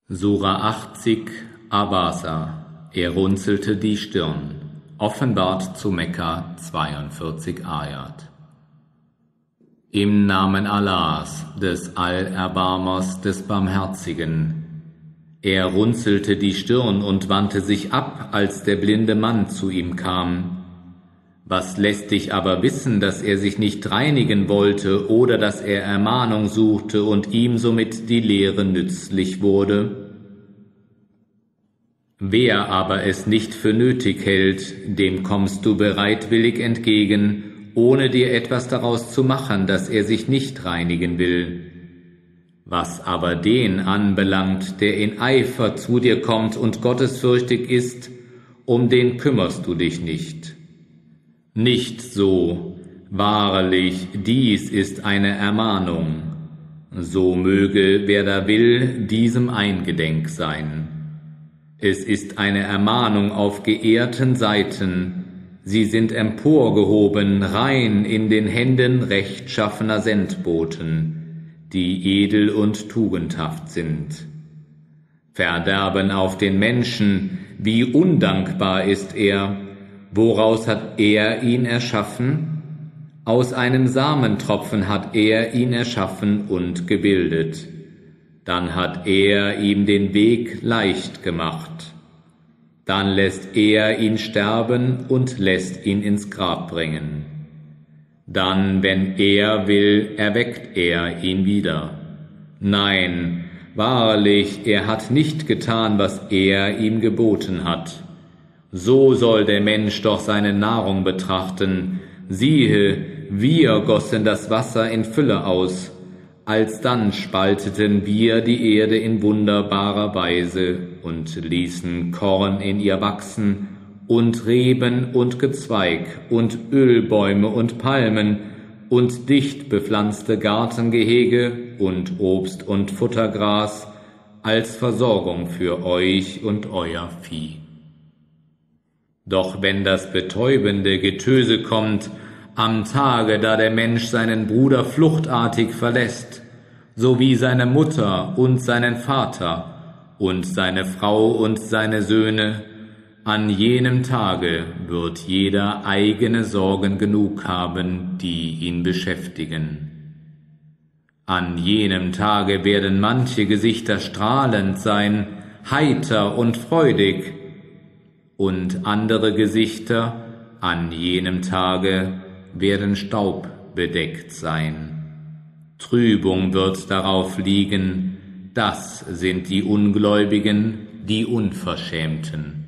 Sura 80 Abasa. Er runzelte die Stirn. Offenbart zu Mekka 42 Ayat. Im Namen Allahs, des Allerbarmers, des Barmherzigen. Er runzelte die Stirn und wandte sich ab, als der blinde Mann zu ihm kam. Was lässt dich aber wissen, dass er sich nicht reinigen wollte oder dass er Ermahnung suchte und ihm somit die Lehre nützlich wurde? Wer aber es nicht für nötig hält, dem kommst du bereitwillig entgegen, ohne dir etwas daraus zu machen, dass er sich nicht reinigen will. Was aber den anbelangt, der in Eifer zu dir kommt und gottesfürchtig ist, um den kümmerst du dich nicht. Nicht so, wahrlich, dies ist eine Ermahnung. So möge, wer da will, diesem eingedenk sein. Es ist eine Ermahnung auf geehrten Seiten. Sie sind emporgehoben, rein in den Händen rechtschaffener Sendboten, die edel und tugendhaft sind. Verderben auf den Menschen, wie undankbar ist er. Woraus hat er ihn erschaffen? Aus einem Samentropfen hat er ihn erschaffen und gebildet. Dann hat er ihm den Weg leicht gemacht. Dann lässt er ihn sterben und lässt ihn ins Grab bringen. Dann, wenn er will, erweckt er ihn wieder. Nein, wahrlich, er hat nicht getan, was er ihm geboten hat. So soll der Mensch doch seine Nahrung betrachten. Siehe, wir gossen das Wasser in Fülle aus. Alsdann spalteten wir die Erde in wunderbarer Weise und ließen Korn in ihr wachsen und Reben und Gezweig und Ölbäume und Palmen und dicht bepflanzte Gartengehege und Obst und Futtergras als Versorgung für euch und euer Vieh. Doch wenn das betäubende Getöse kommt, am Tage, da der Mensch seinen Bruder fluchtartig verlässt, sowie seine Mutter und seinen Vater und seine Frau und seine Söhne, an jenem Tage wird jeder eigene Sorgen genug haben, die ihn beschäftigen. An jenem Tage werden manche Gesichter strahlend sein, heiter und freudig, und andere Gesichter an jenem Tage werden staubbedeckt sein. Trübung wird darauf liegen, das sind die Ungläubigen, die Unverschämten.